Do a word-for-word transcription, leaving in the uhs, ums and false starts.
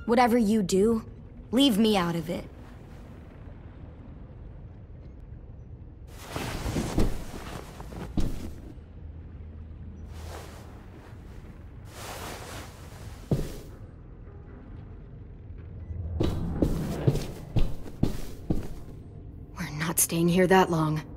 Whatever you do, leave me out of it. We're not staying here that long.